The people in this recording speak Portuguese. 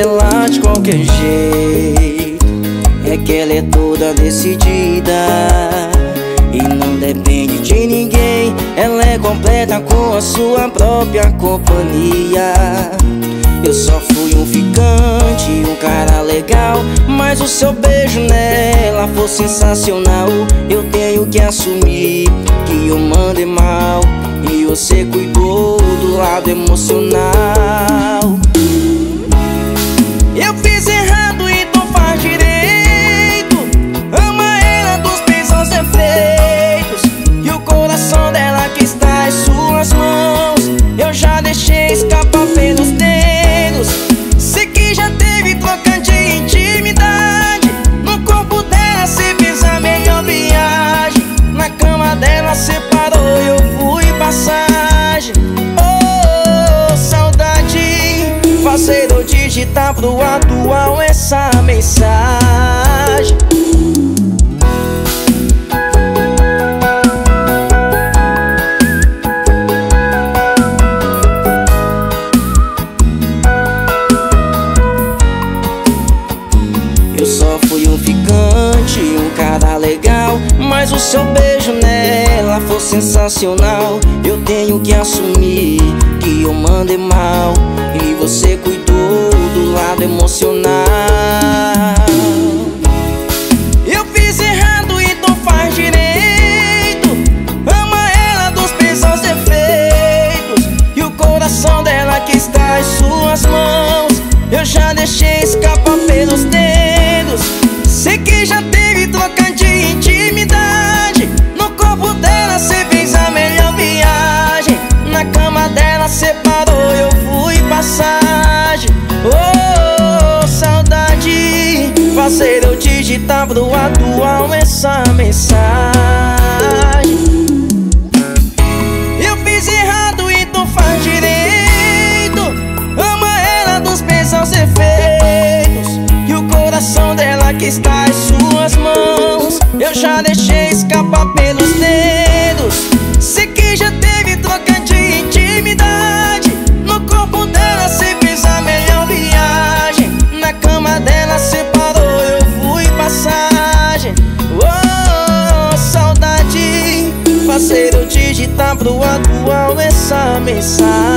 ela de qualquer jeito. É que ela é toda decidida e não depende de ninguém. Ela é completa com a sua própria companhia. Eu só fui um ficante, um cara legal, mas o seu beijo nela foi sensacional. Eu tenho que assumir que eu mandei mal e você cuidou do lado emocional. Eu fiz errado e tu faz direito. Ama ela dos pés aos defeitos, e o coração dela que está em suas mãos eu já deixei escapar pelos dedos. Sei que já teve troca de intimidade. No corpo dela cê fez a melhor viagem. Na cama dela separou, eu fui passagem. Oh, saudade, fazer eu digitar pro atual essa mensagem. Eu só fui um ficante, um cara legal, mas o seu beijo nela foi sensacional. Eu tenho que assumir que eu mandei mal e você cuidou do lado emocional. Eu fiz errado e tu faz direito. Ama ela dos pés aos defeitos, e o coração dela que está em suas mãos eu já deixei escapar pelos dedos. Sei que já teve troca de intimidade. No corpo dela cê fez a melhor viagem. Na cama dela separou, eu fui passagem. Oh, saudade, fazer eu digitar pro atual essa mensagem. Eu fiz errado e tu faz direito. Ama ela dos pés aos efeitos, e o coração dela que está em suas mãos eu já deixei escapar pelos dedos. Sei que já teve troca de intimidade. No corpo dela cê fez a melhor viagem. Na cama dela separou, eu fui passagem. Oh, saudade, fazer eu digitar pro atual essa mensagem.